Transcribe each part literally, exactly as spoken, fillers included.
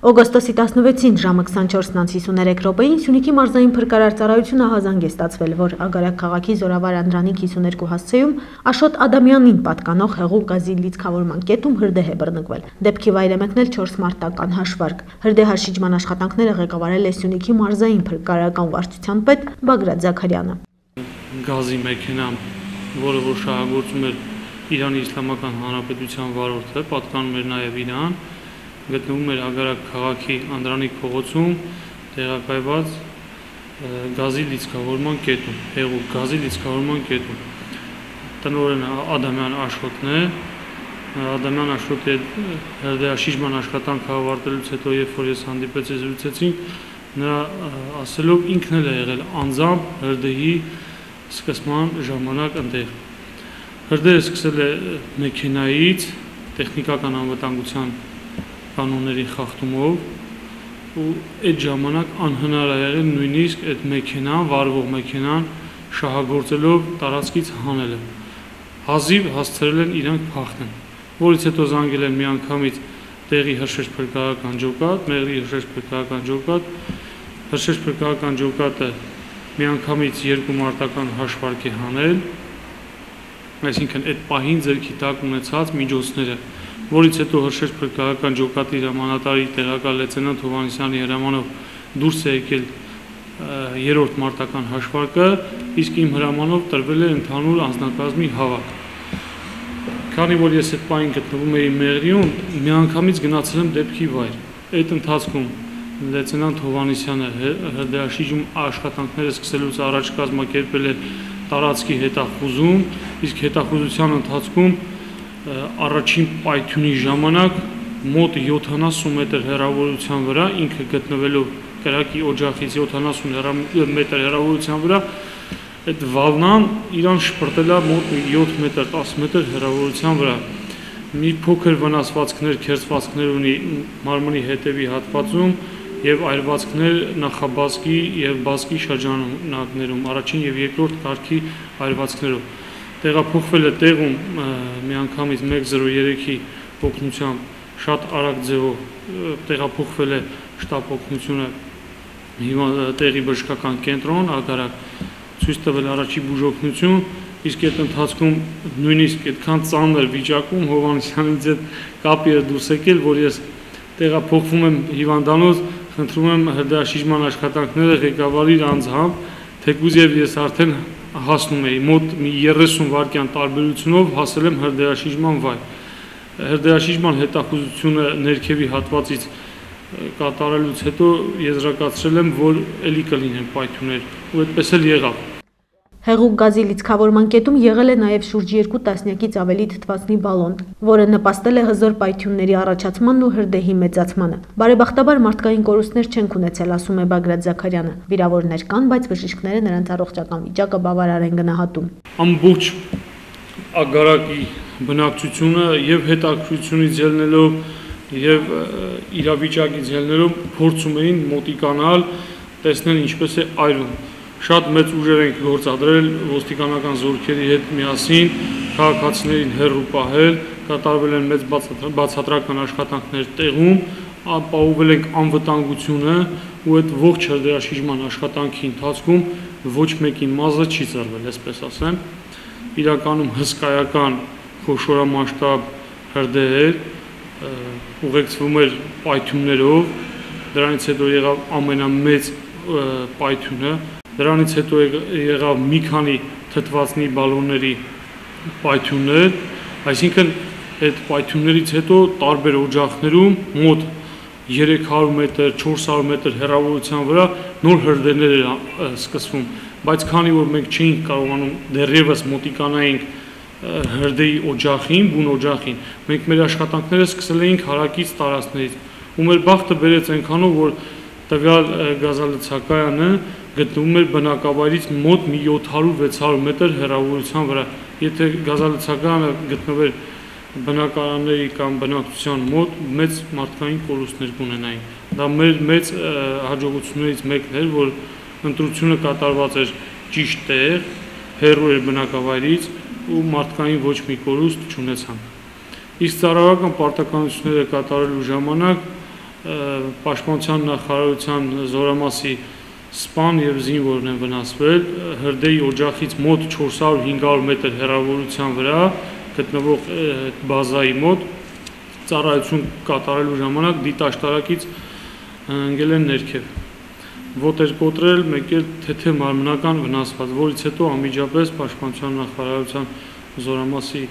Օգոստոսի տասնվեցին ժամը քսանչորսն հիսուներեք րոպեին Սյունիքի մարզային փրկարար ծառայությունը հազանգ է ստացվել, որ Ագարակ քաղաքի Զորավար Անդրանիկ հիսուներկու հասցեում Աշոտ Ադամյանին պատկանող հեղուկ գազի լիցքավորման կետում հրդեհ է բռնկվել։ Դեպքի վայր է մեկնել չորս մարտական հաշվարկ։ Հրդեհաշիջման աշխատանքները ղեկավարել է Սյունիքի մարզային փրկարարական վարչության պետ Բագրատ Զաքարյանը։ Գազի մեքենան, որը որ շահագործում էր Իրանի Իսլամական Հանրապետության վարորդը, պատկանում էր նաև իրան, գտնվում էր Ագարակ քաղաքի Անդրանիկ փողոցում տեղակայված գազի լիցքավորման կետում, հեղուկ գազի լիցքավորման կետում։ Տնօրենը Ադամյան Աշոտն է, Ադամյան Աշոտի հրդեհաշիջման աշխատանքը ավարտելուց հետո, երբ որ ես հանդիպեցի զրուցեցինք, նրա ասելով ինքն էլ է եղել անձամբ հրդեհի սկսման ժամանակ ընդեղ։ Հրդեհը սկսել է մեքենայից տեխնիկական անվտանգության կանոնների խախտումով ու այդ ժամանակ անհնար է եղել նույնիսկ այդ մեքենան, վարվող մեքենան շահագործելով տարածքից հանելը։ Հազիվ հասցրել են իրանք փախնել, որից հետո զանգել են միանգամից տեղի հրշեջ փրկարարական ջոկատ, մեղրի հրշեջ փրկարարական ջոկատ, հրշեջ փրկարարական ջոկատը միանգամից երկու մարտական հաշվարկ է հանել, այսինքն այդ պահին ձեռքի տակ ունեցած միջոցները, որից հետո հրշեջ փրկարարական ջոկատի հրամանատարի տեղակալ լեյտենանտ Հովհաննիսյանի հրամանով դուրս է եկել երրորդ մարտական հաշվարկը, իսկ իմ հրամանով տրվել է ընդհանուր անձնակազմի հավաք։ Քանի որ ես այդ պահին գտնվում էի մեղրիում, միանգամից գնացել եմ դեպքի վայր։ Այդ ընթացքում լեյտենանտ Հովհաննիսյանը հրդեհաշիջում աշխատանքները սկսելուց առաջ կազմակերպել է տարածքի հետախուզում, իսկ հետախուզության ընթացքում առաջին պայթյունի ժամանակ մոտ յոթանասուն մետր հեռավորության վրա, ինքը գտնվելով կրակի օջախից յոթանասուն մետր հեռավորության վրա, այդ վալնան իրան շպրտել է մոտ յոթ մետր, տասը մետր հեռավորության վրա։ Մի փոքր վնասվածքներ, քերծվածքներ ունի մարմնի հետևի հատվածում և այրվածքներ նախաբազկի և բազկի շրջանակներում, առաջին և երկրորդ կարգի այրվածքներով։ Տեղափոխվել է տեղում միանգամից մեկ զրո երեքի օգնությամբ շատ արագ ձևով տեղափոխվել է շտաբ օգնությունը տեղի բժշկական կենտրոն, Ագարակ, ցույց տվել առաջի բուժօգնություն, իսկ այդ ընթացքում նույնիսկ այդքան ծանր վիճակում Հովհաննիսյանից այդ կապի է դուրս եկել, որ ես տեղափոխվում եմ հիվանդանոց, խնդրում եմ հրդեհաշիջման աշխատանքները ղեկավարիր անձամբ, թեկուզ և ես արդեն հասնում էի, մոտ մի երեսուն վայրկյան տարբերությունով հասել եմ հրդեհաշիջման վայր։ Հրդեհաշիջման հետախուզությունը ներքևի հատվածից կատարելուց հետո եզրակացրել եմ, որ էլի կլինեն պայթյուններ, ու այդպես էլ եղավ։ Հեղուկ գազի լիցքավորման կետում եղել է նաև շուրջ երկու տասնյակից ավելի թթվածնի բալոն, որը նպաստել է հզոր պայթյունների առաջացմանն ու հրդեհի մեծացմանը։ Բարեբախտաբար մարդկային կորուստներ չենք ունեցել, ասում է Բագրատ Զաքարյանը։ Վիրավորներ կան, բայց բժիշկները նրանց առողջական վիճակը բավարար են գնահատում։ Ամբողջ Ագարակի բնակչությունը և հետաքրքրությունից ելնելով և իրավիճակից ելնելով փորձում էին մոտիկանալ, տեսնել ինչպես է այրում։ Շատ մեծ ուժեր ենք գործադրել ոստիկանական զորքերի հետ միասին, քաղաքացիներին հեռու պահել, կատարվել են մեծ բացատրական աշխատանքներ տեղում, ապահովել ենք անվտանգությունը ու այդ ողջ հրդեհաշիջման աշխատանքի ընթացքում ոչ մեկի մազը չի ծռվել, այսպես ասեմ։ Իրականում հսկայական խոշորամասշտաբ հրդեհ էր, ուղեկցվում էր պայթյուններով, դրանից հետո եղավ ամենամեծ պայթյունը, դրանից հետո եղավ մի քանի թթվածնի բալոնների պայթյուններ, այսինքն այդ պայթյուններից հետո տարբեր օջախներում մոտ երեք հարյուր մետր, չորս հարյուր մետր հեռավորության վրա նոր հրդեհներ էր սկսվում, բայց քանի որ մենք չէինք կարողանում դեռևս մոտիկանայինք հրդեհի օջախին, բուն օջախին, մենք մեր աշխատանքները սկսել էինք հարակից տարածքներից, ու մեր բախտը բերեց այնքանով, որ տվյալ գազալցակայանը գտնվում էր բնակավայրից մոտ մի յոթ հարյուր վեց հարյուր մետր հեռավորության վրա։ Եթե գազալցակայանը գտնվեր բնակարանների կամ բնակչության մոտ, մեծ մարդկային կորուստներ կունենային։ Դա մեր մեծ հաջողություններից մեկն էր, որ ընտրությունը կատարված էր ճիշտ տեղ, հեռու էր բնակավայրից ու մարդկային ոչ մի կորուստ չունեցանք։ Իսկ ծառայական պարտականությունները կատարելու ժամանակ պաշտպանության նախարարության զորամասի սպան եւ զինվորն են վնասվել հրդեհի օջախից մոտ չորս հարյուր հինգ հարյուր մետր հեռավորության վրա գտնվող բազայի մոտ ծառայություն կատարելու ժամանակ դիտաշտարակից ընկել են ներքև, ոտեր կոտրել, մեկ էլ թեթե մարմնական վնասված, որից հետո անմիջապես պաշտպանության նախարարության զորամասի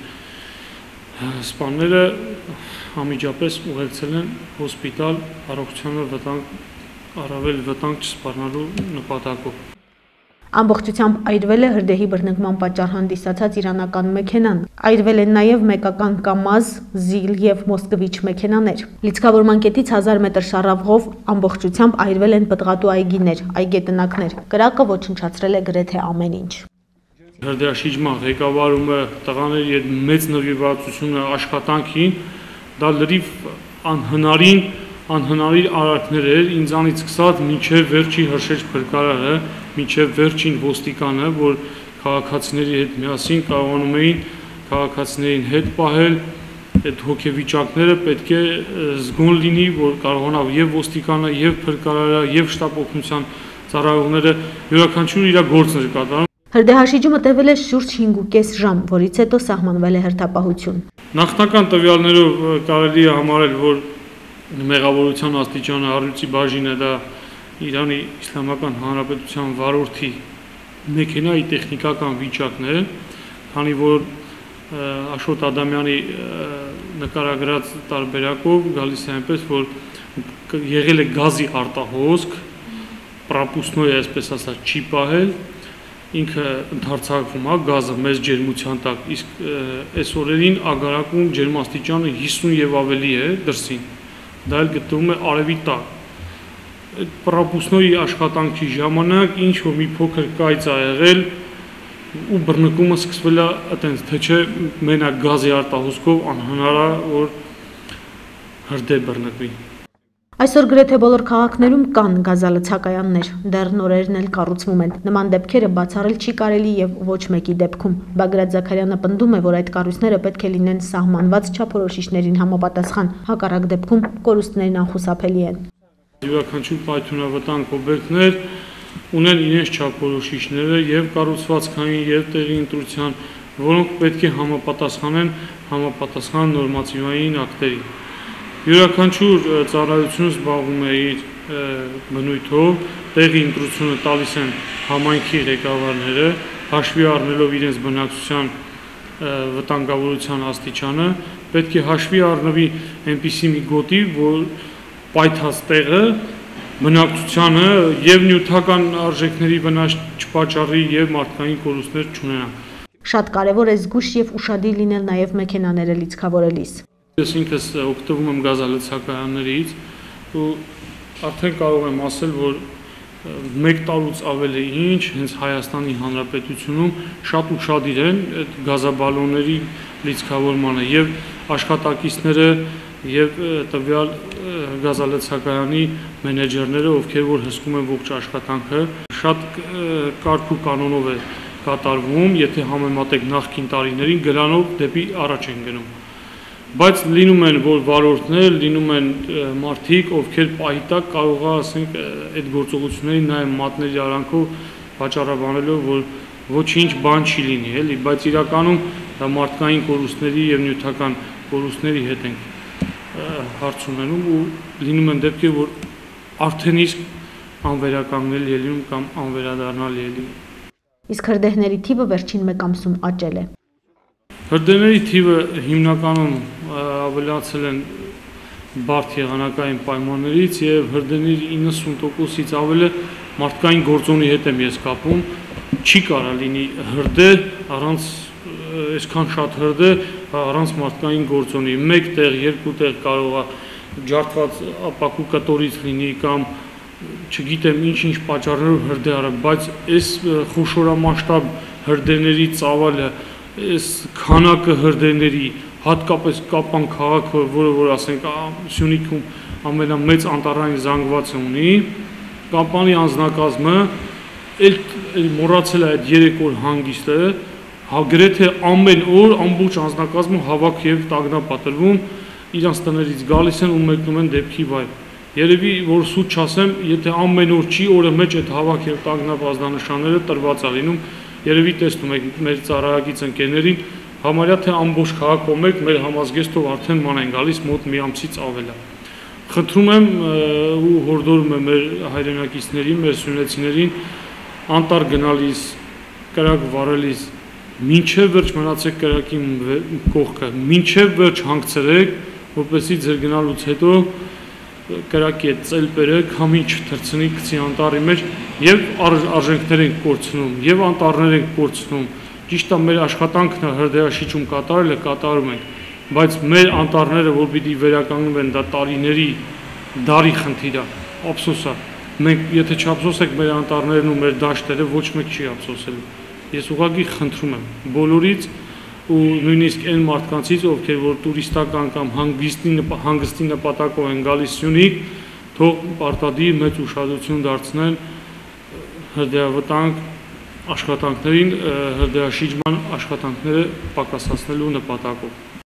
սպաները անմիջապես ուղեկցել են հոսպիտալ առողջությանը վտանգ, առավել վտանգ չսպառնալու նպատակով։ Ամբողջությամբ այրվել է հրդեհի բռնկման պատճառ հանդիսացած իրանական մեքենան, այրվել են նաև մեկական կամազ, զիլ և մոսկվիչ մեքենաներ։ Լիցքավորման կետից հազար մետր շառավղով ամբողջությամբ այրվել են պտղատու այգիներ, այգետնակներ, կրակը ոչնչացրել է գրեթե ամեն ինչ։ Հրդեհաշիջման ղեկավարումը տղաների հետ մեծ նվիրվածությունը աշխատանքին, դա լրիվ անհնարին, անհնարին արարքներ էր, ինձանից սկսած մինչև վերջին հրշեջ փրկարարը, մինչև վերջին ոստիկանը, որ քաղաքացիների հետ միասին կարողանում էին քաղաքացիներին հետ պահել, այդ հոգեվիճակները պետք է զգոն լինի, որ կարողանա եւ ոստիկանը, եւ փրկարարը, եւ շտապ օգնության ծառայողները յուրաքանչյուրը իր գործն էր կատարում։ Հրդեհաշիջումը տևել է շուրջ հինգ ու կես ժամ, որից հետո սահմանվել է հերթապահություն։ Նախնական տվյալներով կարելի է համարել, որ մեղավորության աստիճանը առյուծի բաժինը դա Իրանի Իսլամական Հանրապետության վարորդի մեքենայի տեխնիկական վիճակն է, քանի որ Աշոտ Ադամյանի նկարագրած տարբերակով գալիս է այնպես, որ եղել է գազի արտահոսք, պրապուսնոյ այսպես ասած չի պահել, ինքը ընդարձակվում է գազը մեծ ջերմության տակ, իսկ այս օրերին ագարակում ջերմաստիճանը հիսուն եւ ավելի է դրսին, դա էլ գտնվում է արևի տակ։ Այդ պրապուսնոյի աշխատանքի ժամանակ ինչ որ մի փոքր կայծ ա եղել ու բռնկումը սկսվել է այտենց, թե չէ մենակ գազի արտահոսքով անհնար է որ հրդեհ բռնկվի։ Այսօր գրեթե բոլոր քաղաքներում կան գազալցակայաններ, դեռ նորերն էլ կառուցվում են։ Նման դեպքերը բացառել չի կարելի եւ ոչ մեկի դեպքում։ Բագրատ Զաքարյանը պնդում է, որ այդ կառույցները պետք է լինեն սահմանված չափորոշիչներին համապատասխան, հակառակ դեպքում կորուստներն անխուսափելի են։ Յուրաքանչյուր պայթյունավտանգ օբյեկտներ ունեն իրենց չափորոշիչները եւ կառուցվածքային եւ տեղի ընտրության, որոնք պետք է համապատասխանեն համապատասխան նորմատիվային ակտերի։ Յուրաքանչյուր ծառայություն զբաղվում է իր բնույթով, տեղի ընտրությունը տալիս են համայնքի ղեկավարները, հաշվի առնելով իրենց բնակչության վտանգավորության աստիճանը, պետք է հաշվի առնվի այնպիսի մի գոտի, որ պայթած տեղը բնակչությանը եւ նյութական արժեքների վնաս չպատճառի եւ մարդկային կորուստներ չունենա։ Շատ կարեւոր է զգույշ եւ ուշադիր լինել նաեւ մեքենաները լիցքավորելիս։ Ես ինքս օգտվում եմ գազալցակայաններից ու արդեն կարող եմ ասել, որ մեկ տարուց ավելի ինչ հենց Հայաստանի Հանրապետությունում շատ ուշադիր են այդ գազաբալոնների լիցքավորմանը եւ աշխատակիցները եւ տվյալ գազալցակայանի մենեջերները, ովքեր որ հսկում են ողջ աշխատանքը, շատ կարգ ու կանոնով է կատարվում, եթե համեմատեք նախկին տարիներին, գրանով դեպի առաջ են գնում։ Բայց լինում են որ վարորդներ, լինում են մարդիկ, ովքեր պահի տակ կարող է ասենք այդ գործողությունների նաև մատների արանքով վաճառաբանելով, որ ոչինչ բան չի լինի, էլի, բայց իրականում դա մարդկային կորուստների եւ նյութական կորուստների հետ ենք հարց ունենում ու լինում են դեպքեր, որ արդեն իսկ անվերականգնելի է լինում կամ անվերադառնալի է լինում։ Իսկ հրդեհների թիվը վերջին մեկ ամսում աճել է։ Հրդեհների թիվը հիմնականում ավելացել են բարդ եղանակային պայմաններից եւ հրդեհների իննսուն տոկոսից ավելը մարդկային գործոնի հետ եմ ես կապում, չի կարա լինի հրդեհ առանց այսքան շատ հրդեհ առանց մարդկային գործոնի, մեկ տեղ, երկու տեղ կարող է ջարդված ապակու կտորից լինի կամ չգիտեմ ինչ-ինչ պատճառներով հրդեհ արա, բայց այս խոշորամասշտաբ հրդեհների ծավալը, այս քանակը հրդեհների, հատկապես Կապան քաղաքը, որը որ ասենք Սյունիքում ամենամեծ անտառային զանգվածը ունի, Կապանի անձնակազմը էլ մոռացել է այդ երեք օր հանգիստը, գրեթե ամեն օր ամբողջ անձնակազմը հավաք եւ տագնապ տրվում, իրանց տներից գալիս են ու մեկնում են դեպքի վայր։ Երևի որ սուտ չասեմ, եթե ամեն օր չի, օրը մեջ այդ հավաք եւ տագնապ ազդանշանները տրված է լինում, երևի տեսնում եք մեր ծառայակից ընկերներին, համարյա թե ամբողջ քաղաքում եք մեր համազգեստով արդեն ման են գալիս մոտ մի ամսից ավել է։ Խնդրում եմ ու հորդորում եմ մեր հայրենակիցներին, մեր սյունեցիներին անտառ գնալիս, կրակ վարելիս, մինչև վերջ մնացեք կրակի կողքը, մինչև վերջ հանգցրեք, որպեսզի ձեր գնալուց հետո կրակի հետ ծել բերեք, համին չթռցնի գցի անտառի մեջ եւ արժեքներ ենք կորցնում, եւ անտառներ ենք կորցնում։ Ճիշտ է, մեր աշխատանքն է հրդեհաշիջում կատարելը, կատարում ենք, բայց մեր անտառները, որ պիտի վերականգնվեն, դա տարիների դարի խնդիր է, ափսոս է։ Մենք եթե չափսոսենք մեր անտառներն ու մեր դաշտերը, ոչ մեկ չի ափսոսելու։ Ես ուղղակի խնդրում եմ բոլորից ու նույնիսկ այն մարդկանցից, ովքեր որ տուրիստական կամ հանգստի հանգստի նպատակով են գալիս Սյունիք, թող պարտադիր մեծ ուշադրություն դարձնեն հրդեհավտանգ աշխատանքներին, հրդեհաշիջման աշխատանքները պակասացնելու նպատակով։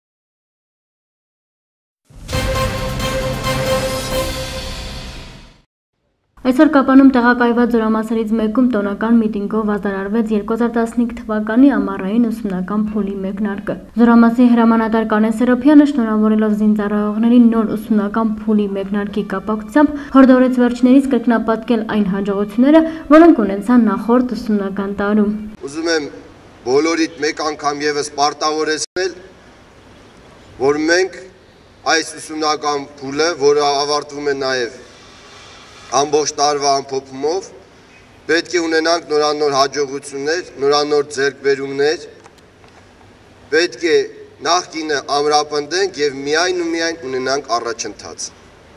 Այսօր Կապանում տեղակայված զորամասերից մեկում տոնական միտինգով ազդարարվեց երկու հազար տասնհինգ թվականի ամառային ուսումնական փուլի մեկնարկը։ Զորամասի հրամանատար Կանեն Սերոփյանը շնորհավորելով զինծառայողներին նոր ուսումնական փուլի մեկնարկի կապակցությամբ հորդորեց վերջներից կրկնապատկել այն հաջողությունները, որոնք ունեցան նախորդ ուսումնական տարում։ Ուզում եմ բոլորիդ մեկ անգամ եւս պարտավորեցնել, որ մենք այս ուսումնական փուլը, որը ավարտվում է նաեւ ամբողջ տարվա ամփոփումով, պետք է ունենանք նորանոր հաջողություններ, նորանոր ձեռքբերումներ, պետք է նախկինը ամրապնդենք եւ միայն ու միայն ունենանք առաջընթաց։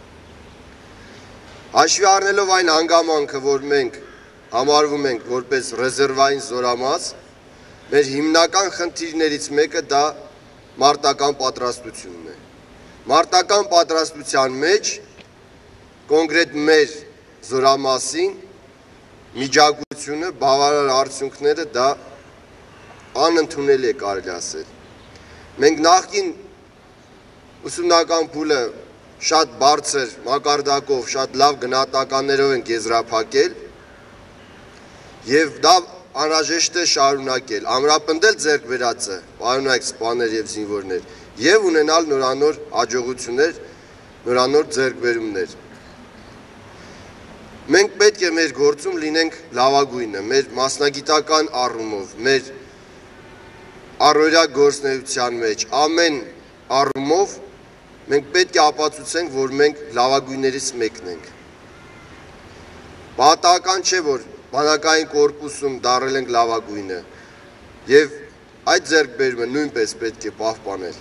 Հաշվի առնելով այն հանգամանքը, որ մենք համարվում ենք որպես ռեզերվային զորամաս, մեր հիմնական խնդիրներից մեկը դա մարտական պատրաստությունն է։ Մարտական պատրաստության մեջ կոնկրետ մեր զորամասին միջակայությունը, բավարար արդյունքները դա անընդունելի է կարելի ասել։ Մենք նախկին ուսումնական փուլը շատ բարձր մակարդակով, շատ լավ գնահատականներով ենք եզրափակել եւ դա անհրաժեշտ է շարունակել, ամրապնդել ձեռք բերածը, պարոնայք սպաներ եւ զինվորներ, եւ ունենալ նորանոր հաջողություններ, նորանոր ձեռքբերումներ։ Մենք պետք է մեր գործում լինենք լավագույնը, մեր մասնագիտական առումով, մեր առօրյա գործունեության մեջ, ամեն առումով մենք պետք է ապացուցենք, որ մենք լավագույններից մեկն ենք։ Պատահական չէ, որ բանակային կորպուսում դարել ենք լավագույնը, եւ այդ ձեռքբերումը նույնպես պետք է պահպանել։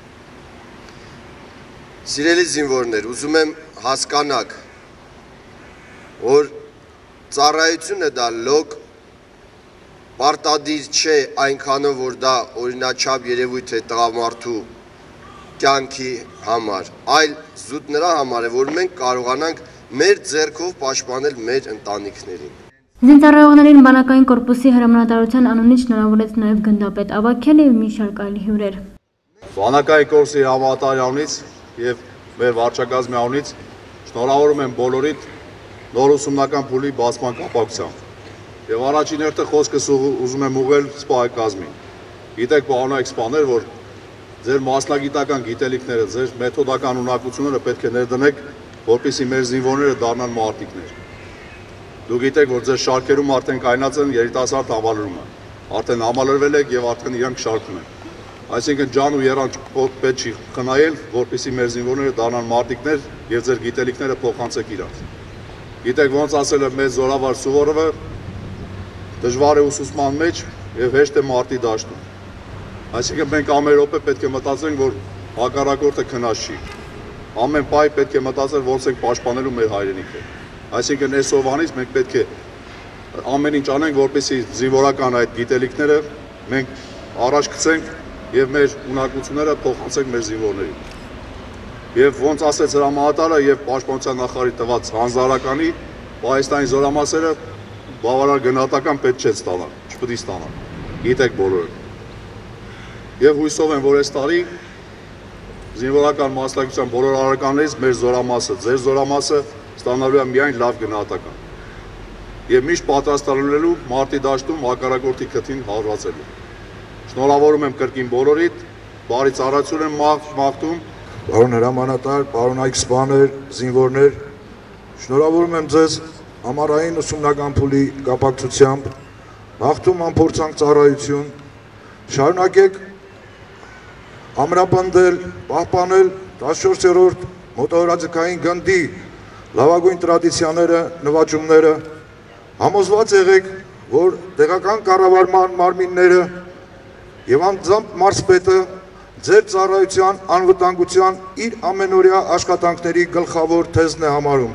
Սիրելի զինվորներ, ուզում եմ հասկանաք, որ ծառայությունը դա լոկ պարտադիր չէ այնքանով, որ դա օրինաչափ երևույթ է տղամարդու կյանքի համար, այլ զուտ նրա համար է, որ մենք կարողանանք մեր ձեռքով պաշտպանել մեր ընտանիքներին։ Զինծառայողներին բանակային կորպուսի հրամանատարության անունից շնորհավորեց նաև գնդապետ Ավագյանը եւ մի շարք այլ հյուրեր։ Բանակային կորպուսի հրամանատարի անունից եւ մեր վարչակազմի անունից շնորհավորում եմ բոլորիդ նոր ուսումնական փուլի բացման կապակցությամբ։ Եվ առաջին հերթը խոսքս ուզում եմ ուղղել սպայակազմին։ Գիտեք, պարոնայք սպաներ, որ ձեր մասնագիտական գիտելիքները, ձեր մեթոդական ունակությունները պետք է ներդնեք, որպեսզի մեր զինվորները դառնան մարտիկներ։ Դուք գիտեք, որ ձեր շարքերում արդեն կայնած են երիտասարդ համալրումը։ Արդեն համալրվել եք եւ արդեն իրանք շարքում են։ Այսինքն ջան ու երան պետք չի խնայել, որպեսզի մեր զինվորները դառնան մարտիկներ եւ ձեր գիտելիքները փոխանցեք իրար։ Գիտեք, ոնց ասել է մեծ զորավար Սուվորովը, դժվար է ուսուցման մեջ եւ հեշտ է մարտի դաշտում։ Այսինքն մենք ամեն րոպե պետք է մտածենք, որ հակառակորդը քնած չի։ Ամեն պահ պետք է մտածել, ոնց ենք պաշտպանելու մեր հայրենիքը։ Այսինքն այսօրվանից մենք պետք է ամեն ինչ անենք, որպեսզի զինվորական այդ գիտելիքները մենք առաջ գցենք եւ մեր ունակությունները փոխանցենք մեր զինվորներին։ Եվ ոնց ասեց հրամանատարը եւ պաշտպանության նախարարի տված հանձնարարականի, Հայաստանի զորամասերը բավարար գնահատական պետք չէ ստանալ, չպետք է ստանալ։ Գիտեք բոլորը։ Եվ հույսով եմ, որ այս տարի զինվորական մասնակցության բոլոր առարկաներից մեր զորամասը, ձեր զորամասը ստանալու է միայն լավ գնահատական եւ միշտ պատրաստանալու մարտի դաշտում հակառակորդի քթին հարվածելու։ Շնորհավորում եմ կրկին բոլորիդ, բարի ծառայություն եմ մաղթում, պարոն հրամանատար, պարոն այք սպաներ, զինվորներ, շնորհավորում եմ ձեզ ամառային ուսումնական փուլի կապակցությամբ, մաղթում անփորձանք ծառայություն, շարունակեք ամրապնդել, պահպանել տասնչորսերորդ մոտորաձգային գնդի լավագույն տրադիցիաները, նվաճումները, համոզված եղեք, որ տեղական կառավարման մարմինները եւ անձամբ մարզպետը ձեր ծառայության անվտանգության իր ամենօրյա աշխատանքների գլխավոր թեզն է համարում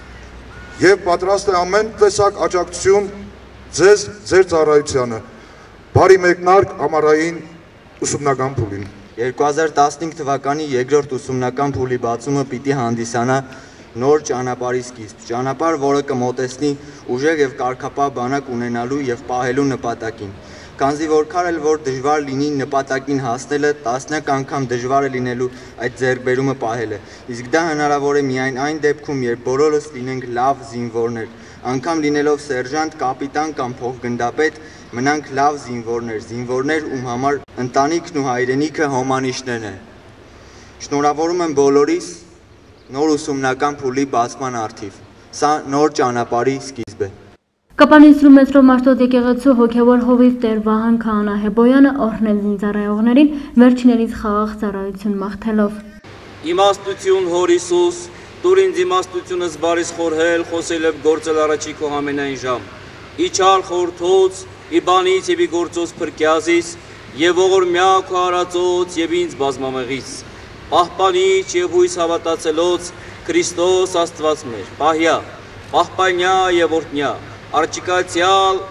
եւ պատրաստ է ամեն տեսակ աջակցություն ձեզ ձեր ծառայությանը։ Բարի մեկնարկ ամառային ուսումնական փուլին։ երկու հազար տասնհինգ թվականի երկրորդ ուսումնական փուլի բացումը պիտի հանդիսանա նոր ճանապարհի սկիզբ, ճանապարհ, որը կմոտեցնի ուժեղ եւ կարգապահ բանակ ունենալու եւ պահելու նպատակին։ Քանզի որքան էլ որ դժվար լինի նպատակին հասնելը, տասնյակ անգամ դժվար է լինելու այդ ձեռքբերումը պահելը։ Իսկ դա հնարավոր է միայն այն դեպքում, երբ բոլորս լինենք լավ զինվորներ, անգամ լինելով սերժանտ, կապիտան կամ փոխգնդապետ, մնանք լավ զինվորներ, զինվորներ, ում համար ընտանիքն ու հայրենիքը հոմանիշներն են։ Շնորհավորում եմ բոլորիս նոր ուսումնական փուլի բացման առթիվ։ Սա նոր ճանապարհի սկիզբ է։ Կապանիսրու մետրո Մաշտոց եկեղեցու հոգևոր հովիվ Տեր Վահան Քահանա-Հեբոյանը օրհնել զինծառայողներին վերջիներից խաղաղ ծառայություն մաղթելով։ Իմաստություն Հոր Հիսուս, տուր ինձ իմաստությունս բարիս խորհել, խոսել եւ գործել առաջի քո ամենայն ժամ։ Իչալ խորթոց, ի բանից եւ ի գործոց փրկյազից, եւ ողորմյա քո արածոց եւ ինձ բազմամեղից։ Պահպանիչ եւ հույս հավատացելոց Քրիստոս Աստված մեր, պահյա, պահպանյա եւ օրհնյա, արճիկացյալ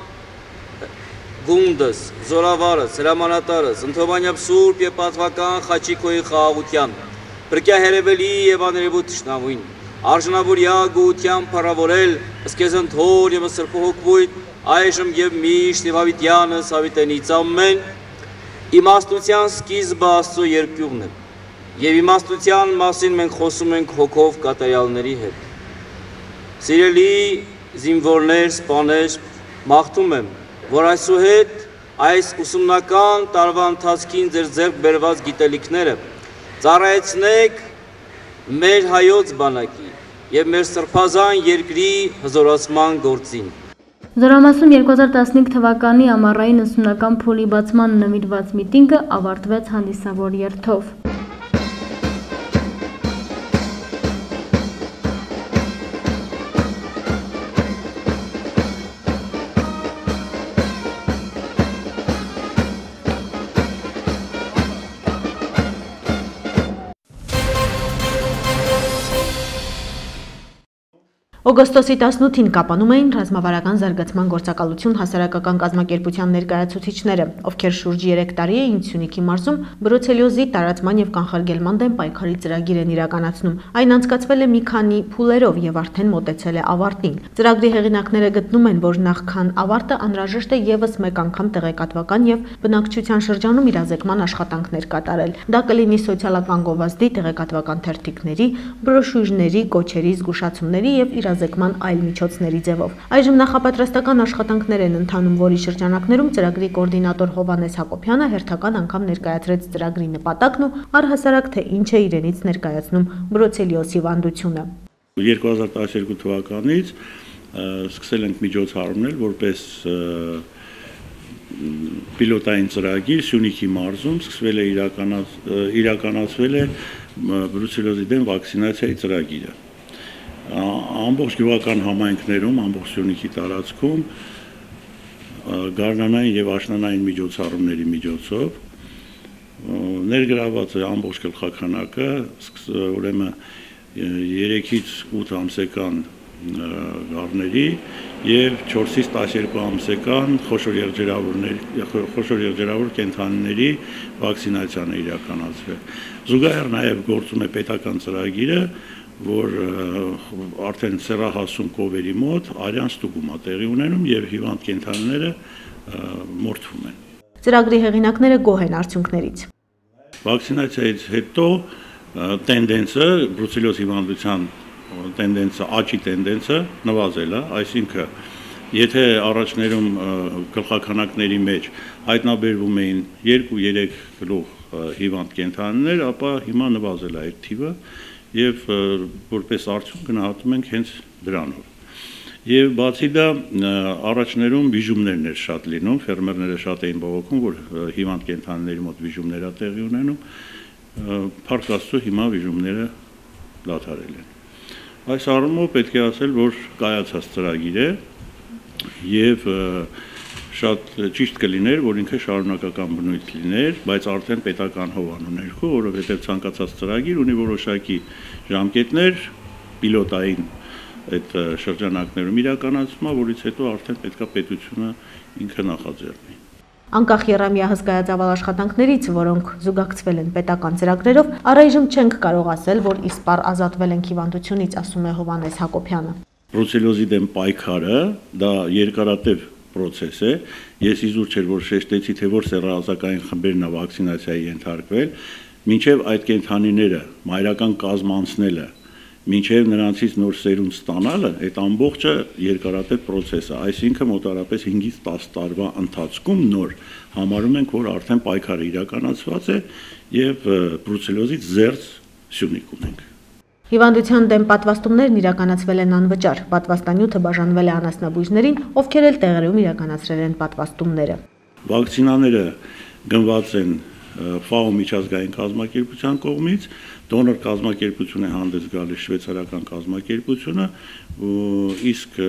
գունդս, զորավարս, հրամանատարս, ընդհանրապես սուրբ եւ պատվական խաչիկոյի խաղաղության, փրկյա հերևելի եւ աներևոտ թշնամույն, արժանավորյա գոհությամբ փառավորել, ըսկեզն թոր եւ սրբոհոգվույն, այժմ եւ միշտ եւ հավիտյանս հավիտենից ամեն, իմաստության սկիզբը Աստծո երկյուղն է, եւ իմաստության մասին մենք խոսում ենք հոգով կատարյալների հետ։ Սիրելի զինվորներ, սպաներ, մաղթում եմ, որ այսուհետ այս ուսումնական տարվա ընթացքին ձեր ձեռք բերված գիտելիքները ծառայեցնեք մեր հայոց բանակի եւ մեր սրբազան երկրի հզորացման գործին։ Զորամասում երկու հազար տասնհինգ թվականի ամառային ուսումնական փուլի բացման նվիրված միտինգը ավարտվեց հանդիսավոր երթով։ Օգոստոսի տասնութին Կապանում էին ռազմավարական զարգացման գործակալություն հասարակական կազմակերպության ներկայացուցիչները, ովքեր շուրջ երեք տարի էին Սյունիքի մարզում բրուցելիոզի տարածման եւ կանխարգելման դեմ պայքարի ծրագիր են իրականացնում։ Այն անցկացվել է մի քանի փուլերով եւ արդեն մոտեցել է ավարտին։ Ծրագրի հեղինակները գտնում են, որ նախքան ավարտը անհրաժեշտ է եւս մեկ անգամ տեղեկատվական եւ բնակչության շրջանում իրազեկման աշխատանքներ կատարել։ Դա կլինի սոցիալական գովազդի, տեղեկատվական թերթիկների, բրոշյուրների, կոչերի, զգուշացումների եւ իրազեկման այլ միջոցների ձևով։ Այժմ նախապատրաստական աշխատանքներ են ընթանում, որի շրջանակներում ծրագրի կոորդինատոր Հովհաննես Հակոբյանը հերթական անգամ ներկայացրեց ծրագրի նպատակն ու առհասարակ թե ինչ է իրենից ներկայացնում բրուցելիոզի հիվանդությունը։ երկու հազար տասնյոթ թվականից սկսել ենք միջոցառումներ, որպես պիլոտային ծրագիր Սյունիքի մարզում սկսվել է իրականացվել է բրուցելիոզի դեմ վակցինացիայի ծրագիրը։ Ամբողջ գյուղական համայնքներում, ամբողջ Սյունիքի տարածքում գարնանային եւ աշնանային միջոցառումների միջոցով ներգրաված է ամբողջ գլխականակը, ուրեմն երեքից ութ ամսեկան գառների եւ չորսից տասներկու ամսեկան խոշոր եղջերավորների խոշոր եղջերավոր կենդանիների վակցինացիան է իրականացվել։ Զուգահեռ նաեւ գործում է պետական ծրագիրը, որ արդեն սեռահասում կովերի մոտ արյան ստուգում է տեղի ունենում եւ հիվանդ կենդանիները մորթվում են։ Ծրագրի հեղինակները գոհ են արդյունքներից։ Վակցինացիայից հետո տենդենսը, բրուցելոզ հիվանդության տենդենսը, աճի տենդենսը նվազել է, այսինքն եթե առաջներում գլխաքանակների մեջ հայտնաբերվում էին երկու երեք գլուխ հիվանդ կենդանիներ, ապա հիմա նվազել է այդ թիվը եւ որպես արդյունք գնահատում ենք հենց դրանով։ Եվ բացի դա առաջներում վիժումներն էր շատ լինում, ֆերմերները շատ էին բողոքում, որ հիվանդ կենդանիների մոտ վիժումներ է տեղի ունենում, փառք Աստծո հիմա վիժումները դադարել են։ Այս առումով պետք է ասել, որ կայացած ծրագիր է եւ շատ ճիշտ կլիներ, որ ինքը շարունակական բնույթ լիներ, բայց արդեն պետական հովանու ներքո, որովհետեւ ցանկացած ծրագիր ունի որոշակի ժամկետներ, պիլոտային այդ շրջանակներում իրականացումը, որից հետո արդեն պետքա պետությունը ինքը նախաձեռնի։ Անկախ եռամյա հսկայածավալ աշխատանքներից, որոնք զուգակցվել են պետական ծրագրերով, առայժմ չենք կարող ասել, որ իսպառ ազատվել ենք հիվանդությունից, ասում է Հովհաննես Հակոբյանը։ Բրուցելոզի դեմ պայքարը դա երկարատև process է, ես իզուր չէր, որ շեշտեցի, թե որ սեռազակային խմբերն է վակցինացիայի ենթարկվել, մինչև այդ կենդանիները մայրական կազմ անցնելը, մինչև նրանցից նոր սերունդ ստանալը, այդ ամբողջը երկարատև process է, այսինքն մոտարապես հինգից տասը տարվա ընթացքում նոր համարում ենք, որ արդեն պայքարը իրականացված է եւ բրուցելոզից զերծ սյունիք ունենք։ Հիվանդության դեմ պատվաստումներն իրականացվել են անվճար, պատվաստանյութը բաժանվել է անասնաբույժներին, ովքեր էլ տեղերում իրականացրել են պատվաստումները։ Վակցինաները գնված են ֆաո միջազգային կազմակերպության կողմից, դոնոր կազմակերպություն է հանդես գալիս շվեյցարական կազմակերպությունը, իսկ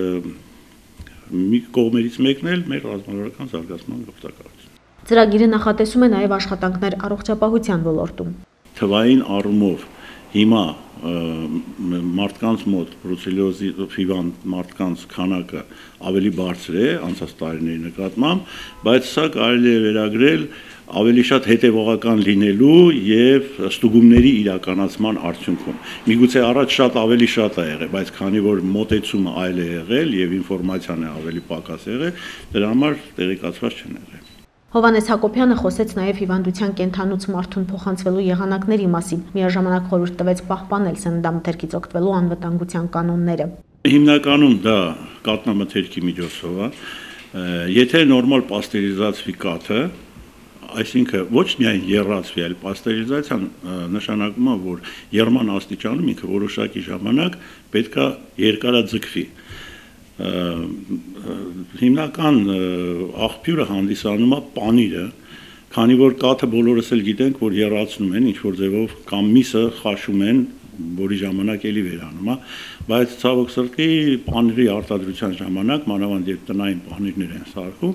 մի կողմերից մեկն էլ մեր ռազմավարական զարգացման օգտակարություն։ Ծրագիրը նախատեսում է նաև աշխատանքներ առողջապահության ոլորտում։ Թվային առումով հիմա մարդկանց մոտ բրուցելոզի հիվանդ մարդկանց քանակը ավելի բարձր է անցած տարիների նկատմամբ, բայց սա կարելի է վերագրել ավելի շատ հետևողական լինելու եւ ստուգումների իրականացման արդյունքում։ Միգուցե առաջ շատ ավելի շատ է եղել, բայց քանի որ մոտեցումը այլ է եղել եւ ինֆորմացիան է ավելի պակաս եղել, դրա համար տեղեկացված չեն եղել։ Հովհաննես Հակոբյանը խոսեց նաև հիվանդության կենդանուց մարդուն փոխանցվելու եղանակների մասին, միաժամանակ խորհուրդ տվեց պահպանել սննդամթերքից օգտվելու անվտանգության կանոնները։ Հիմնականում դա կաթնամթերքի միջոցով է, եթե նորմալ պաստերիզացվի կաթը, այսինքն ոչ միայն եռացվի, այլ պաստերիզացիան նշանակում է, որ եռման աստիճանում ինքը որոշակի ժամանակ պետքա երկարաձգվի։ Հիմնական աղբյուրը հանդիսանում է պանիրը, քանի որ կաթը բոլորս էլ գիտենք, որ եռացնում են, ինչ-որ ձևով կամ միսը խաշում են, որի ժամանակ էլի վերանում է, բայց ցավոք սրտի պանիրի արտադրության ժամանակ, մանավանդ երբ տնային պանիրներ են սարքում,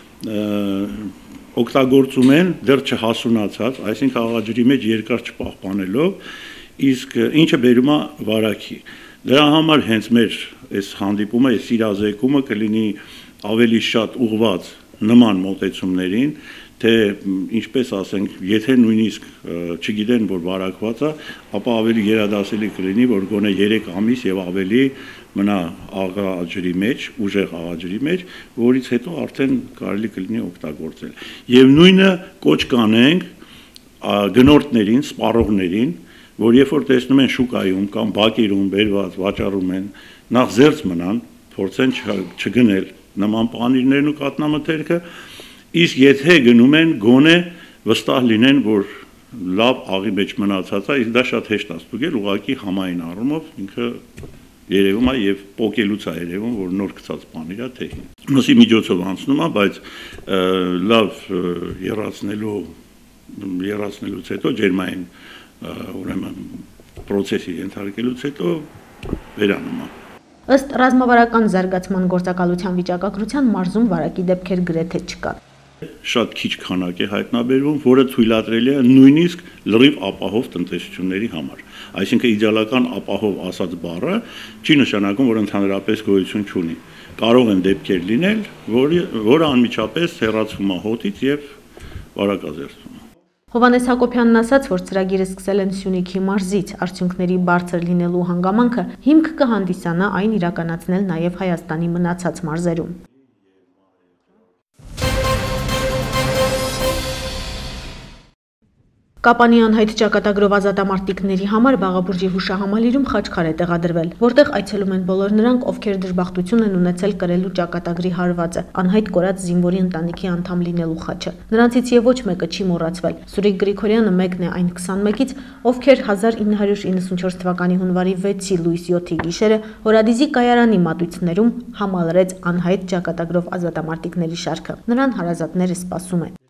օգտագործում են դեռ չհասունացած, այսինքն աղաջրի մեջ երկար չպահպանելով, իսկ ինչը բերում է վարակի։ Դրա համար հենց մեր այս հանդիպումը, այս իրազեկումը կլինի ավելի շատ ուղղված նման մոտեցումներին, թե ինչպես ասենք, եթե նույնիսկ չգիտեն, որ վարակված է, ապա ավելի գերադասելի կլինի, որ գոնե երեք ամիս եւ ավելի մնա աղաջրի մեջ, ուժեղ աղաջրի մեջ, որից հետո արդեն կարելի կլինի օգտագործել։ Եվ նույնը կոչ կանենք գնորդներին, սպառողներին, որ երբ որ տեսնում են շուկայում կամ բակերում բերված վաճառում են, նախ զերծ մնան, փորձեն չգնել նման պանիրներն ու կաթնամթերքը, իսկ եթե գնում են, գոնե վստահ լինեն, որ լավ աղի մեջ մնացած է, իսկ դա շատ հեշտ է ստուգել, ուղղակի համային առումով ինքը երևում է եւ պոկելուց է երևում, որ նոր գցած պանիր է թե հին։ Մսի միջոցով անցնում է, բայց լավ եռացնելու եռացնելուց հետո ջերմային ուրեմն process-ի ենթարկելուց հետո վերանում է։ Ըստ ռազմավարական զարգացման գործակալության վիճակագրության մարզում վարակի դեպքեր գրեթե չկան։ Շատ քիչ քանակ է հայտնաբերվում, որը թույլատրելի է նույնիսկ լրիվ ապահով տնտեսությունների համար։ Այսինքն իդեալական ապահով ասած բառը չի նշանակում, որ ընդհանրապես գոյություն չունի։ Կարող են դեպքեր լինել, որը որը անմիջապես հեռացվում է հոտից եւ վարակազերծվում է։ Հովհաննես Հակոբյանն ասաց, որ ծրագիրը սկսել են Սյունիքի մարզից, արդյունքների բարձր լինելու հանգամանքը հիմք կհանդիսանա այն իրականացնել նաև Հայաստանի մնացած մարզերում։ Կապանի անհայտ ճակատագրով ազատամարտիկների համար Բաղաբուրճի հուշահամալիրում խաչքար է տեղադրվել, որտեղ այցելում են բոլոր նրանք, ովքեր դժբախտություն են ունեցել կրելու ճակատագրի հարվածը, անհայտ կորած զինվորի ընտանիքի անդամ լինելու խաչը։ Նրանցից եւ ոչ մեկը չի մոռացվել։ Սուրիկ Գրիգորյանը մեկն է այն քսանմեկից, ովքեր հազար ինը հարյուր իննսունչորս թվականի հունվարի վեցի լույս յոթի գիշերը Հորադիզի կայարանի մատույցներում համալրեց անհայտ ճակատագրով ազատամարտիկների շարքը։ Նրան հարազատները սպասում են։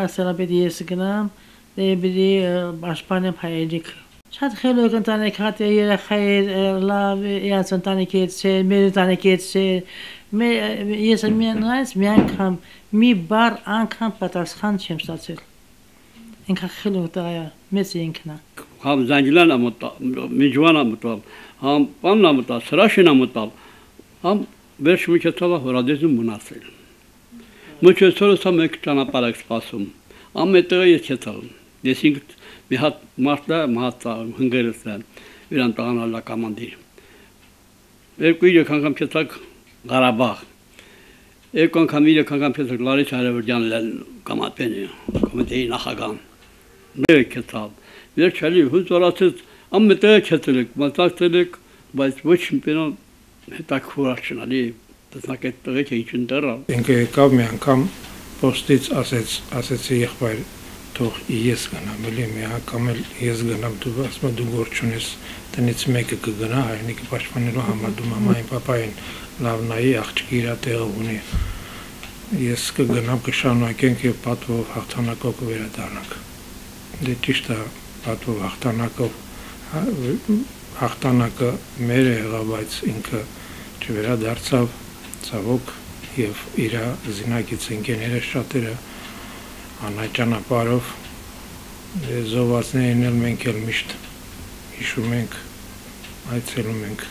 Դեպի պաշտպանեմ հայերիկ։ Շատ խելոք ընտանիք հատ երեխայր լավ իրաց ընտանիքից չէ, մեր ընտանիքից չէ։ Ես միանայց մի անգամ մի բառ անգամ պատասխան չեմ ստացել։ Ինքան խելոք տղա մեծ ինքնա։ Համ Զանգիլան ամտա, Միջուան ամտա, համ Պանն ամտա, Սրաշին ամտա, համ վերջ միջեցավ Հորադիզում մնացել։ Մոչեցորը սա մեկ ճանապարհ եք սպասում։ Ամետը ես չեցավ։ Ես ինքս մի հատ մարդա մահացա հնգերս իրան տղանալա կամանդիր։ Երկու երեք անգամ չեցակ Ղարաբաղ։ Երկու անգամ երեք անգամ չեցակ Լարիս Հարևարդյանն կամատենի, կոմիտեի նախագահ։ Մեկ չեցավ։ Վերջալի հույզորացած ամետը չեցեք, մտածել եք, բայց ոչ մենալ հետաքրքրած չնալի, տեսնակետ տղեկ ինչին դեռ։ Ինքը եկավ մի անգամ պոստից ասեց, ասեցի եղբայր թող ես գնամ, էլի մի անգամ էլ ես գնամ, դու ասում դու գործ չունես, տնից մեկը կգնա հայրենիքը պաշտպանելու համար, դու մամային, պապային լավ նայի, աղջիկը իր տեղը ունի։ Ես կգնամ, կշարունակենք եւ պատվով հաղթանակով կվերադառնանք։ Դե ճիշտ է, պատվով հաղթանակով հաղթանակը մեր եղավ, բայց ինքը չվերադարձավ, ցավոք, եւ իր զինակից ընկերները շատերը անհայտ ճանապարհով զոհվածներին էլ մենք էլ միշտ հիշում ենք, այցելում ենք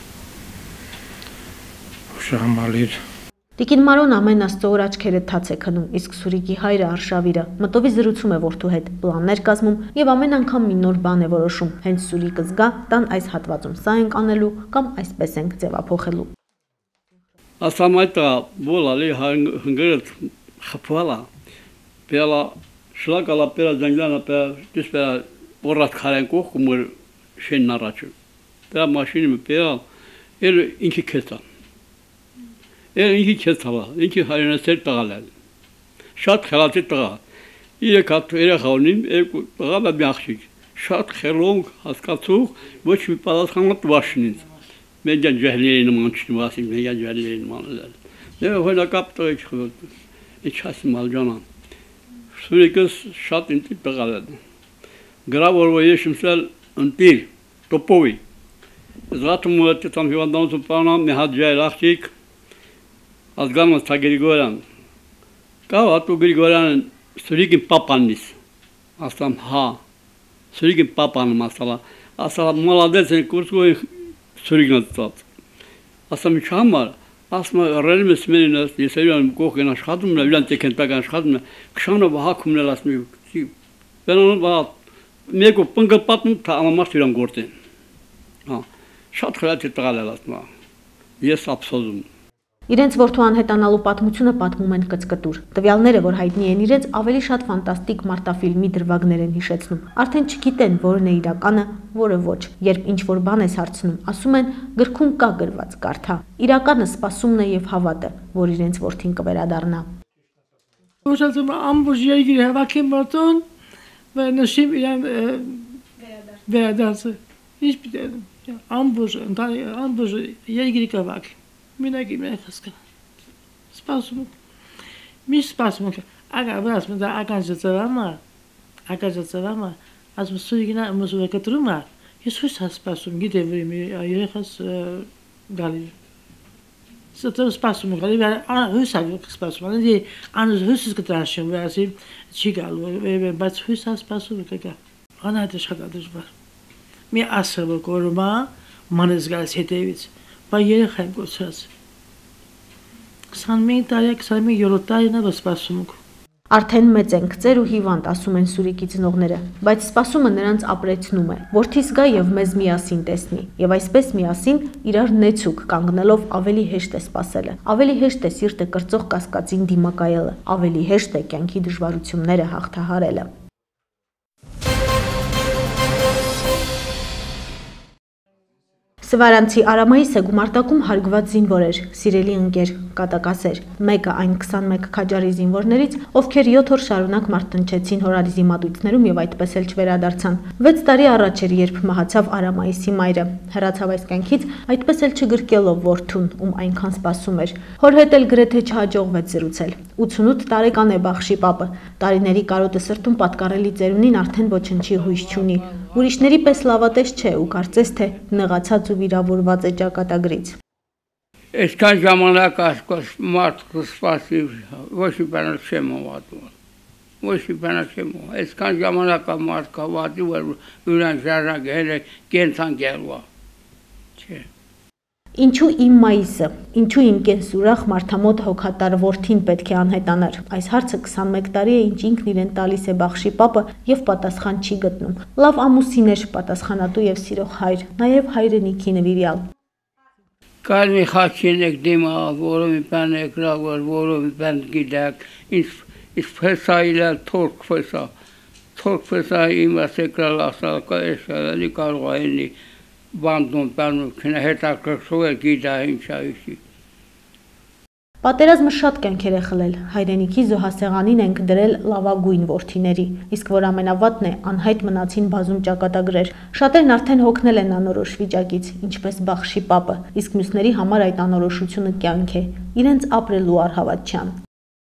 հուշահամալիր։ Տիկին Մարոն ամեն աստծո օր աչքերը թաց է քնում, իսկ Սուրիկի հայրը Արշավիրը մտովի զրուցում է որդու հետ, պլաններ կազմում եւ ամեն անգամ մի նոր բան է որոշում։ Հենց Սուրիկը զգա, տան այս հատվածում սա ենք անելու կամ այսպես ենք ձևափոխելու։ Ասամայտա բոլալի հնգերտ խփվալա պելա շլակալա պելա Զանգիլանա պելա դիսպելա օրատ քարեն կողմը շենն առաջ պելա մաշինը պելա էլ ինքի քեստա էլ ինքի քեստա ինքի հայրենասեր տղալել շատ խելացի տղա իրեք հատ երեխաունին երկու տղա մի աղջիկ շատ խելոք հասկացող ոչ մի պատասխան տվաշնից Մեջան ջահլերին մանչնի վասին, մեջան ջահլերին մանլել։ Դե հոյնա կապտոյ չխոտ, իչ հասի մալջանան։ Սուրիկս շատ ինտի տղալել։ Գրավորվա եշիմսել ընտիր, տոպովի։ Զղատում ուղետ տամ հիվանդանոցում պանամ, մի հատ ջայր աղջիկ, ազգանմաս թա Գրիգորյան։ Կավ հատու Գրիգորյանն Սուրիկին պապաննիս։ Ասամ հա, Սուրիկին պապանում ասալա։ Ասալա մոլադեց են կուրսկոյի Սուրիկն ստաց։ Ասամ ինչ համար, ասում ռելիմ ես մենինս, ես իրան կողքեն աշխատում եմ, իրան տեքենտական աշխատում եմ, քշանը վահակումն էլ ասում եմ, բենանում վահ, մեկու պնգը պատում, թա ամամարդ իրան գործեն։ Շատ խրատի տղալ էլ ասում եմ, ես ապսոզում։ Իրենց որդու անհետանալու պատմությունը պատմում են կծկտուր։ Տվյալները, որ հայտնի են իրենց, ավելի շատ ֆանտաստիկ մարտաֆիլմի դրվագներ են հիշեցնում։ Արդեն չգիտեն, որն է իրականը, որը ոչ։ Երբ ինչ-որ բան ես հարցնում, ասում են գրքում կա գրված, կարդա։ Իրականը սպասումն է եւ հավատը, որ իրենց որդին կվերադառնա։ Ուշացում ամբողջ երկիրը հավաքեն մոտոն, նշիմ իրան վերադարձը։ Ինչ պիտի ամբողջ ամբողջ երկիրը կվակ։ Մինակ իմ եղեսկը, սպասում եք, միշտ սպասում եք, ասում եք, ականջը ծվամա, ականջը ծվամա, ասում Սուրիկինա մուսուվը կտրում է, ես հույս հա սպասում, գիտեմ, որ իմ երեխաս գալի, սպասում եք, հույս հա սպասում, անուզ հույսս կտրանշեմ, որ ասիմ, չի գալու, բայց հույս հա սպասում եք, անհայտ է շատ ադժվար, մի ասել եք օրումա, մանես գալիս հետևից, Բա երեխայ գործած։ քսանմեկ տարի, քսանմեկ երրորդ տարին է սպասում եք։ Արդեն մեծ ենք, ծեր ու հիվանդ, ասում են Սուրիկի ծնողները, բայց սպասումը նրանց ապրեցնում է, որդիս գա եւ մեզ միասին տեսնի, եւ այսպես միասին իրար նեցուկ կանգնելով ավելի հեշտ է սպասելը, ավելի հեշտ է սիրտը կրծող կասկածին դիմակայելը, ավելի հեշտ է կյանքի դժվարությունները հաղթահարելը։ Սվարանցի Արամայիսը գումարտակում հարգված զինվոր էր, սիրելի ընկեր, կատակասեր, մեկը այն քսանմեկ քաջարի զինվորներից, ովքեր յոթ օր շարունակ մարտնչեցին հորարիզի մատույցներում եւ այդպես էլ չվերադարձան։ վեց տարի առաջ էր, երբ մահացավ Արամայիսի մայրը, հեռացավ այս կյանքից, այդպես էլ չգրկելով որդուն, ում այնքան սպասում էր։ Հոր հետ էլ գրեթե չհաջողվեց զրուցել։ ութանութ տարեկան է Բախշի պապը, տարիների կարոտը սրտում պատկառելի ծերունին արդեն ոչնչի հույս չունի, ուրիշների պես լավատես չէ ու կարծես թե նեղացած ու վիրավորված է ճակատագրից։ Այսքան ժամանակ ասկոս մարդ կսպասի, ոչ մի բան չեմ հավատում, ոչ մի բան չեմ հավատում, այսքան ժամանակ մարդ կհավատի, որ ուրան ժառանգել է կենցան գելվա, չէ։ Ինչու իմ մայիսը, ինչու իմ կենսուրախ մարդամոտ հոգատար որդին պետք է անհետանար։ Այս հարցը քսանմեկ տարի է, ինչ ինքն իրեն տալիս է Բախշի պապը եւ պատասխան չի գտնում։ Լավ ամուսին էր, պատասխանատու եւ սիրող հայր, նաեւ հայրենիքի նվիրյալ։ Կար մի խաչին եք դիմա, որով մի բան եկրավ, որով մի բան գիտակ, ինչ փեսա իլա թորք փեսա, թորք փեսա իմ ասեկրալ ասալ կա էշալի կարող այնի բանդում բանում քնա հետաքրքրու է գիտա ինչա իշի։ Պատերազմը շատ կյանքեր է խլել, հայրենիքի զոհասեղանին ենք դրել լավագույն որդիների, իսկ որ ամենավատն է, անհայտ մնացին բազում ճակատագրեր, շատերն արդեն հոգնել են անորոշ վիճակից, ինչպես Բախշի պապը, իսկ մյուսների համար այդ անորոշությունը կյանք է, իրենց ապրելու առհավատ չան։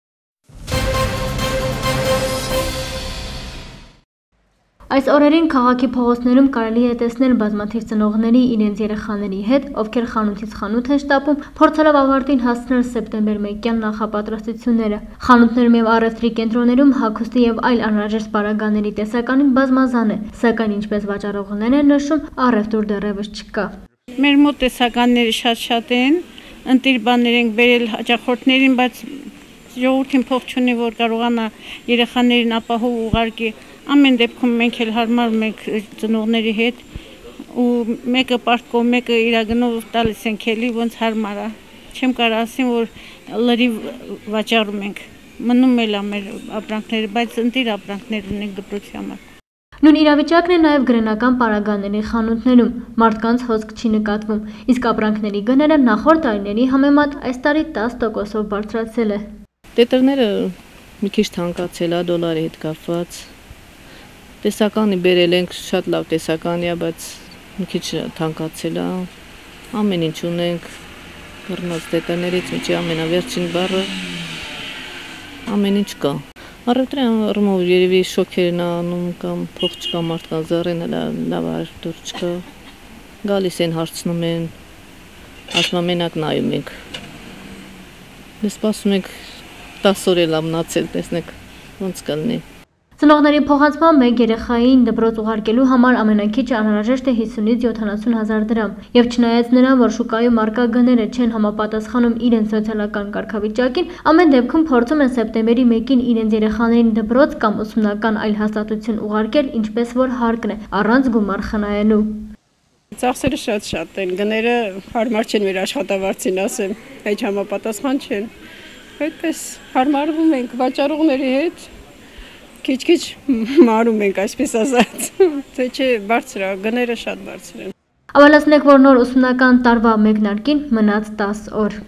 Այս օրերին քաղաքի փողոցներում կարելի է տեսնել բազմաթիվ ծնողների իրենց երեխաների հետ, ովքեր խանութից խանութ են շտապում, փորձելով ավարտին հասցնել սեպտեմբեր մեկյան նախապատրաստությունները։ Խանութներում եւ առևտրի կենտրոններում հագուստի եւ այլ անհրաժեշտ պարագաների տեսականին բազմազան է, սակայն ինչպես վաճառողներն են նշում, առևտուր դեռևս չկա։ Մեր մոտ տեսականները շատ-շատ են, ընտիր բաներ ենք բերել հաճախորդներին, բայց ժողովրդին փող չունի, որ կարողանա երեխաներին ապահով ուղարկի։ Ամեն դեպքում մենք էլ հարմար ենք ծնողների հետ ու մեկը պարտքով, մեկը իրագնով տալիս ենք էլի ոնց հարմար է։ Չեմ կարող ասեմ, որ լրիվ վաճառում ենք։ Մնում էլ է մեր ապրանքները, բայց ընտիր ապրանքներ ունենք դպրոցի համար։ Նույն իրավիճակն է նաև գրենական պարագաների խանութներում, մարդկանց հոսք չի նկատվում, իսկ ապրանքների գները նախորդ տարիների համեմատ այս տարի տասը տոկոսով բարձրացել է։ Տետրները մի քիչ թանկացել է դոլարի հետ կապված։ Տեսականի բերել ենք, շատ լավ տեսականի է, բայց մի քիչ թանկացել է, ամեն ինչ ունենք, կռնած տետրներից միջի ամենավերջին բառը, ամեն ինչ կա։ Առևտրի առումով երևի շոքերն անում կամ փող չկա մարդկանց զառեն լավ առևտուր չկա, գալիս են հարցնում են, ասում մենակ նայում ենք։ Դե սպասում ենք տասը օր էլ ամնացել, տեսնեք ոնց կլինի։ Ծնողների փոխանցմամբ մեկ երեխային դպրոց ուղարկելու համար ամենաքիչը անհրաժեշտ է հիսունից յոթանասուն հազար դրամ, եւ չնայած նրան, որ շուկայում առկա գները չեն համապատասխանում իրենց սոցիալական կարգավիճակին, ամեն դեպքում փորձում են սեպտեմբերի մեկին իրենց երեխաներին դպրոց կամ ուսումնական այլ հաստատություն ուղարկել, ինչպես որ հարկն է, առանց գումար խնայելու։ Ծախսերը շատ-շատ են, գները հարմար չեն մեր աշխատավարձին, ասեմ, այդ համապատասխան չեն։ Այդպես հարմարվում ենք վաճառողների հետ, քիչ-քիչ մարում ենք, այսպես ասած, թե չէ բարձր է, գները շատ բարձր են։ Ավելացնենք, որ նոր ուսումնական տարվա մեկնարկին մնաց տասը օր։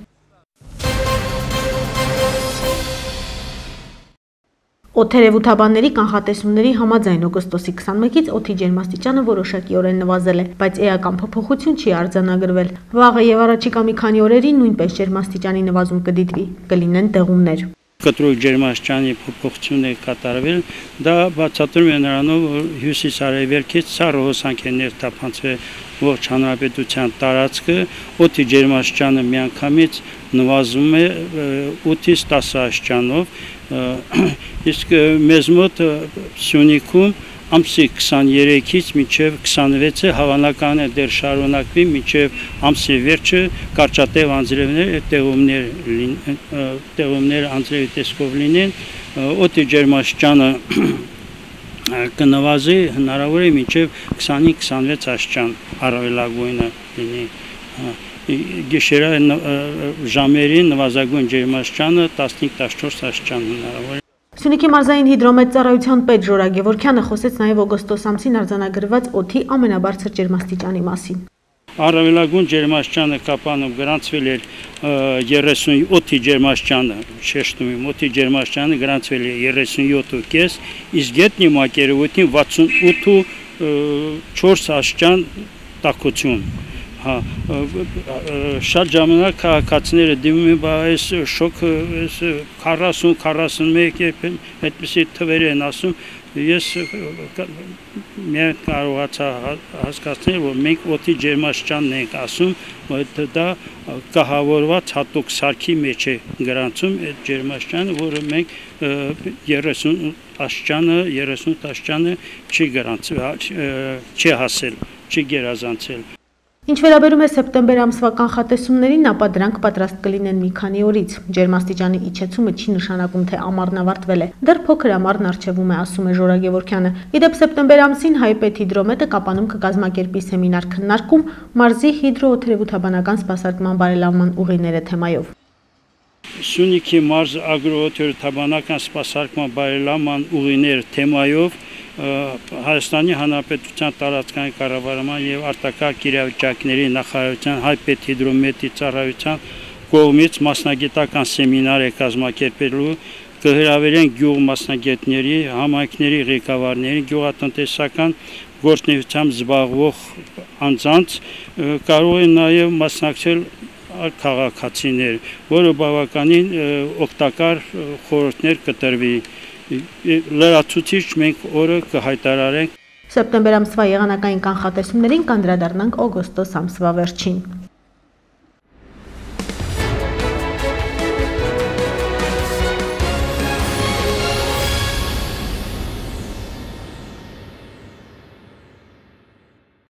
Օդերևութաբանների կանխատեսումների համաձայն օգոստոսի քսանմեկից օդի ջերմաստիճանը որոշակիորեն նվազել է, բայց էական փոփոխություն չի արձանագրվել։ Վաղը եւ առաջիկա մի քանի օրերին նույնպես ջերմաստիճանի նվազում կդիտվի, կլինեն տեղումներ։ Կտրուկ ջերմաստիճանի փոփոխություն է կատարվել, դա բացատրում է նրանով, որ հյուսիս-արևելքից սառը հոսանք է ներթափանցվել ողջ հանրապետության տարածքը, օդի ջերմաստիճանը միանգամից նվազում է ութից տասը աստիճանով, իսկ մեզ մոտ Սյունիքում ամսի քսաներեքից մինչև քսանվեցը հավանական է դեռ շարունակվի մինչև ամսի վերջը կարճատև անձրևներ, տեղումներ, տեղումներ անձրևի տեսքով լինեն, օդի ջերմաստիճանը կնվազի հնարավոր է մինչև քսանհինգ քսանվեց աստիճան առավելագույնը լինի։ Գիշերը ժամերին նվազագույն ջերմաստիճանը տասնհինգ տասնչորս աստիճան հնարավոր է։ Սյունիքի մարզային հիդրոմետծառայության պետ Ժորա Գևորգյանը խոսեց նաև օգոստոս ամսին արձանագրված օդի ամենաբարձր ջերմաստիճանի մասին։ Առավելագույն ջերմաստիճանը Կապանում գրանցվել էր երեսունյոթ ջերմաստիճանը, շեշտում եմ, օդի ջերմաստիճանը գրանցվել է երեսունյոթ ու կես, իսկ գետնի մակերևույթին վաթսունութ ու չորս աստիճան տաքություն։ Հա, շատ ժամանակ քաղաքացիները դիմում են, բա այս շոկ քառասուն քառասունմեկ այդպիսի թվեր են ասում, ես միայն կարողացա հասկացնել, որ մենք օդի ջերմաստիճանն ենք ասում, դա կահավորված հատուկ սարքի մեջ է գրանցում այդ ջերմաստիճանը, որը մենք երեսուն աստիճանը, երեսունութ աստիճանը չի գրանցվել, չի հասել, չի գերազանցել։ Ինչ վերաբերում է սեպտեմբեր ամսվա կանխատեսումներին, ապա դրանք պատրաստ կլինեն մի քանի օրից։ Ջերմաստիճանի իջեցումը չի նշանակում, թե ամառն ավարտվել է։ Դեռ փոքր ամառն առջևում է, ասում է Ժորա Գևորգյանը։ Իդեպ սեպտեմբեր ամսին հայպետհիդրոմետը Կապանում կկազմակերպի սեմինար քննարկում մարզի հիդրոօթերոթաբանական սպասարկման բարելավման ուղիները թեմայով։ Սյունիքի մարզ ագրոօթերոթաբանական սպասարկման բարելավման ուղիներ թեմայով Հայաստանի Հանրապետության տարածքային կառավարման եւ արտակարգ իրավիճակների նախարարության հայպետհիդրոմետի ծառայության կողմից մասնագիտական սեմինար է կազմակերպելու կհրավիրեն գյուղ մասնագետների, համայնքների ղեկավարների, գյուղատնտեսական գործունեությամբ զբաղվող անձանց կարող են նաեւ մասնակցել քաղաքացիներ, որը բավականին օգտակար խորհուրդներ կտրվի։ Լրացուցիչ մենք օրը կհայտարարենք։ Սեպտեմբեր ամսվա եղանակային կանխատեսումներին կանդրադառնանք օգոստոս ամսվա վերջին։